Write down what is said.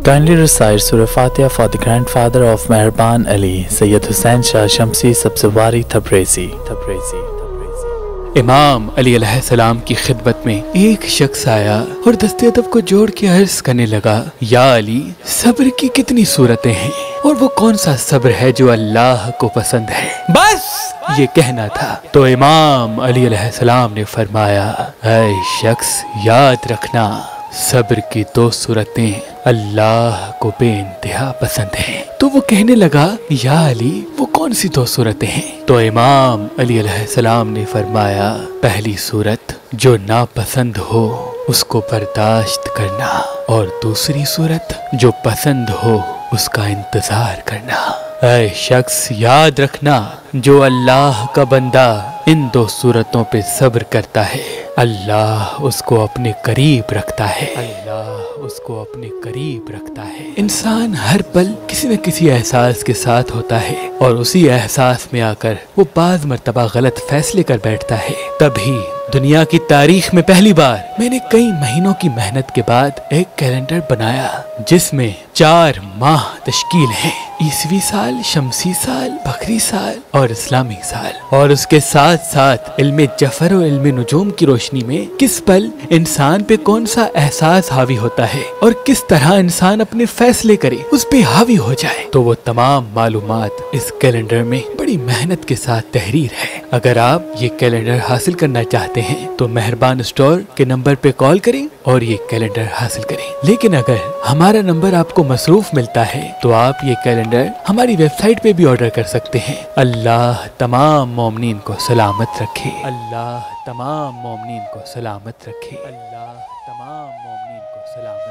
Kindly recite Surah Fatiha for the grandfather of Meherban Ali, Sayyid Hussain Shah Shamsi Sabzwari Tabrizi. इमाम अली अलैहिस्सलाम की खिदमत में एक शख्स आया और दस्ते अदब को जोड़ के अर्ज करने लगा, या अली, सब्र की कितनी सूरतें हैं और वो कौन सा सब्र है जो अल्लाह को पसंद है। बस ये कहना था तो इमाम अली अलैहिस्सलाम ने फरमाया, ऐ शख्स, याद रखना, सब्र की दो सूरतें अल्लाह को बेइंतहा पसंद हैं। तो वो कहने लगा, या अली, वो कौन सी दो सूरतें हैं? तो इमाम अली अलैहिस्सलाम ने फरमाया, पहली सूरत, जो नापसंद हो उसको बर्दाश्त करना, और दूसरी सूरत, जो पसंद हो उसका इंतजार करना। ऐ शख्स, याद रखना, जो अल्लाह का बंदा इन दो सूरतों पे सब्र करता है, अल्लाह उसको अपने करीब रखता है। अल्लाह उसको अपने करीब रखता है। इंसान हर पल किसी न किसी एहसास के साथ होता है और उसी एहसास में आकर वो बाज मर्तबा गलत फैसले कर बैठता है। तभी दुनिया की तारीख में पहली बार मैंने कई महीनों की मेहनत के बाद एक कैलेंडर बनाया जिसमें 4 माह तश्कील है, ईसवी साल, शमसी साल, बकरी साल और इस्लामी साल। और उसके साथ साथ इल्मे जफर और इल्मे नुजूम की रोशनी में किस पल इंसान पे कौन सा एहसास हावी होता है और किस तरह इंसान अपने फैसले करे उस पे हावी हो जाए। तो वो तमाम मालूमात इस कैलेंडर में बड़ी मेहनत के साथ तहरीर है। अगर आप ये कैलेंडर हासिल करना चाहते हैं तो मेहरबान स्टोर के नंबर पे कॉल करें और ये कैलेंडर हासिल करें। लेकिन अगर हमारा नंबर आपको मसरूफ मिलता है तो आप ये कैलेंडर हमारी वेबसाइट पे भी ऑर्डर कर सकते हैं। अल्लाह तमाम मोमिनीन को सलामत रखे। अल्लाह तमाम मोमिनीन को सलामत रखे। अल्लाह तमाम मोमिनीन को सलामत